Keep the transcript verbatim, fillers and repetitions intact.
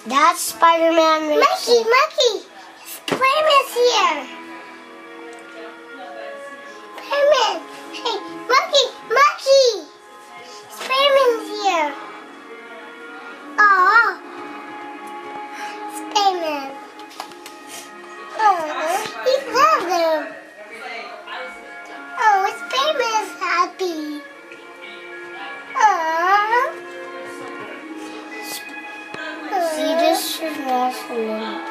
That's Spider-Man. Monkey, monkey. Spider-Man's here. Spider-Man. Hey, monkey, monkey. Spider-Man's here. Aw. Spider-Man. Oh, he loves him. Oh, Spider-Man's happy. Aww. See, this is awesome.